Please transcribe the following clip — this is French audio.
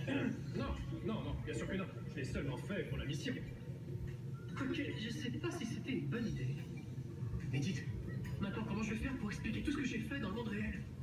Non, non, bien sûr que non. Je l'ai seulement fait pour la mission. Ok, je sais pas si c'était une bonne idée. Mais dites, Maintenant, comment je vais faire pour expliquer tout ce que j'ai fait dans le monde réel?